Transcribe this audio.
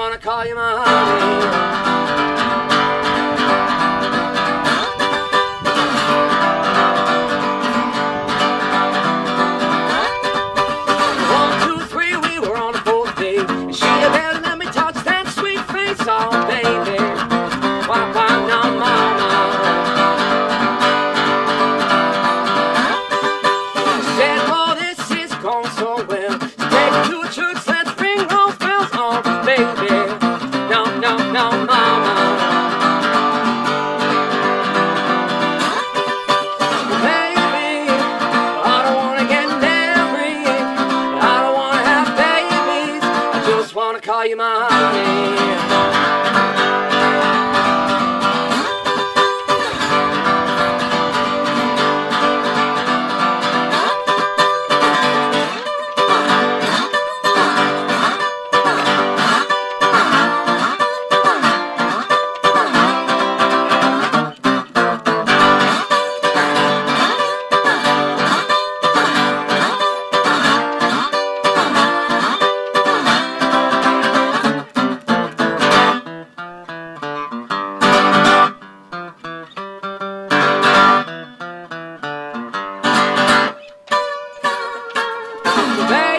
wanna call you my honey. Oh, baby, why no, mama? She said, oh, this is going so well. So take it to a church, let's bring those bells on, baby. No, mama. Baby, I don't wanna get married. I don't wanna have babies. I just wanna call you my honey. Baby,